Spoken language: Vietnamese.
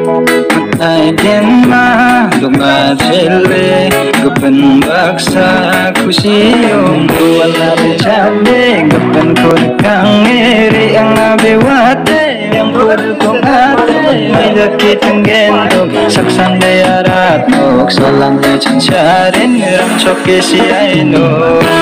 ai đến mà lúc mà chele gapan baksa kusi yung wala de chale gapan kon kang eri ang abewate yang kong ate may dakit ang gendong saksan de aratok salang de chancharin ram choke si aino